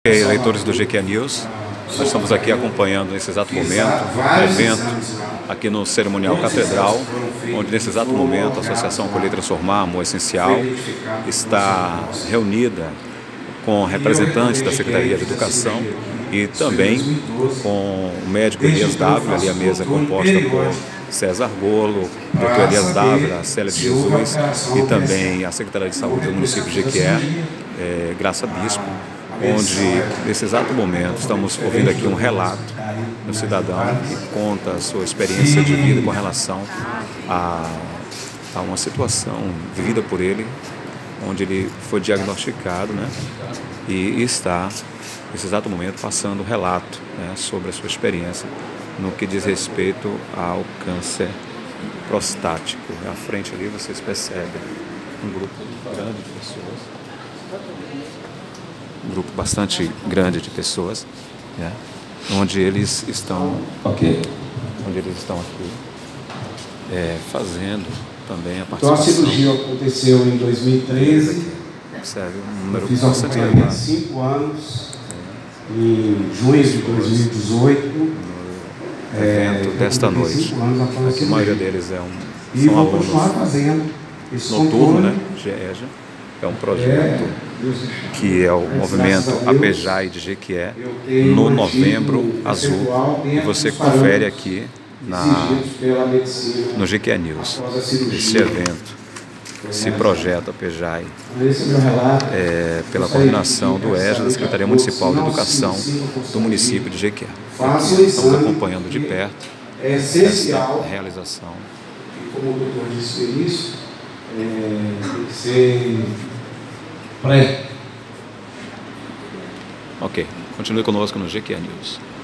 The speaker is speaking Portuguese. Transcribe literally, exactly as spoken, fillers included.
Leitores do G Q News, nós estamos aqui acompanhando nesse exato momento um evento aqui no Cerimonial Catedral, onde nesse exato momento a Associação Acolher e Transformar, Amor Essencial, está reunida com representantes da Secretaria de Educação e também com o médico Elias Dávila, ali a mesa composta por César Golo, doutor Elias Dávila, Célia de Jesus e também a Secretaria de Saúde do município de Jequié, é, Graça Bispo, onde nesse exato momento estamos ouvindo aqui um relato do cidadão que conta a sua experiência de vida com relação a, a uma situação vivida por ele, onde ele foi diagnosticado, né, e está nesse exato momento passando um relato, né, sobre a sua experiência no que diz respeito ao câncer prostático. À frente ali vocês percebem um grupo grande de pessoas, um grupo bastante grande de pessoas, né, onde eles estão, okay. onde eles estão aqui é, fazendo também a participação. Então a cirurgia aconteceu em dois mil e treze. Observe um número fiz bastante elevado. cinco anos, é. em junho de dois mil e dezoito. Evento é, desta noite. Aqui a maioria deles é um, são alunos noturno, né? G E J A. É um projeto é, que é o movimento Apejai de Jequié no Novembro Azul. E você confere aqui na, no G Q News esse evento, esse projeto Apejai, é, pela coordenação do E J A, da Secretaria Municipal de Educação do município de Jequié. Aqui estamos acompanhando de perto essa realização. Como o doutor disse no início, é, tem que ser pré. Ok, continue conosco no G Q News.